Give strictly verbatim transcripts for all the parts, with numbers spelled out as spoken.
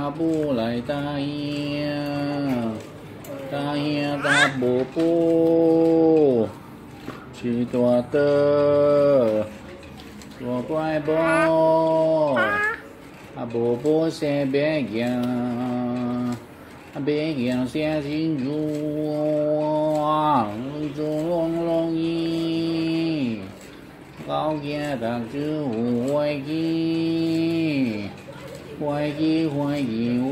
ปูไหลตาเฮียตาเฮียตาบูปูชีตัวเตอตัวกวายบออาบูปูเสเบียงอาเบียงเสียจินจูจูลงลงยี高见当知无怀疑，怀疑怀疑怀，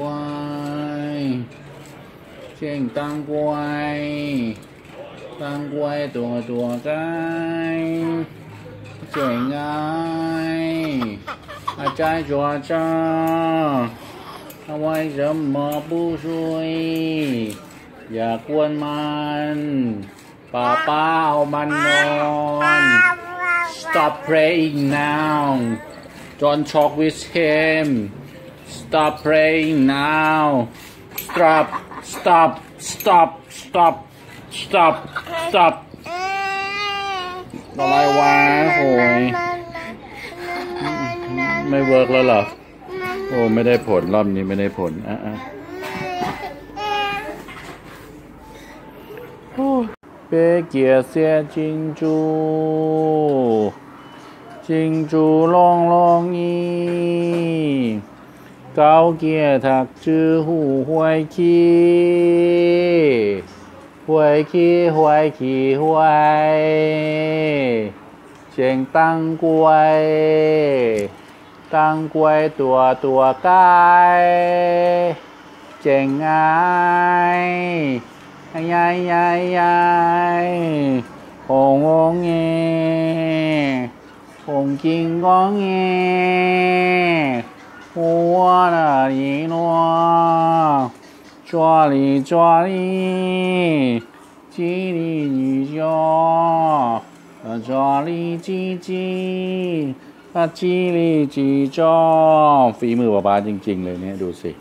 见当乖，当乖多多该，见爱，啊在抓着，他为什么不睡？อย่ากวนมันป้าป้าเอามันนอน Stop praying now. Don't talk with him. Stop praying now. Stop. Stop. Stop. Stop. Stop. Stop. อะไรวะโอ้ยไม่เวิร์กแล้วเหรอโอ้ไม่ได้ผลรอบนี้ไม่ได้ผลอ่ะอ่ะ别给些金珠，金珠long long衣，高洁读知乎怀起，怀起怀起怀，正当乖，当乖多多该，正爱。ยายยายยายหงงงเงหงจิงกงเงหัวหน้าลีนัวจ้าลีจ้าลีจีลีจีจ้าจ้าลีจีจีจีลีจีจ้าฝีมือป้าป้าจริงๆเลยเนี่ยดูสิ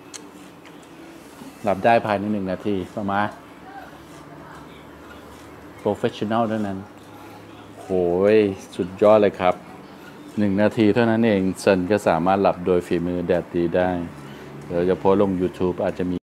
หลับได้ภายในหนึ่งนาทีประมาณโปรเฟชชั่นแนลเท่านั้นโหยสุดยอดเลยครับหนึ่งนาทีเท่านั้นเองซันก็สามารถหลับโดยฝีมือแดดดีได้เดี๋ยวจะโพสลง ยูทูบ อาจจะมี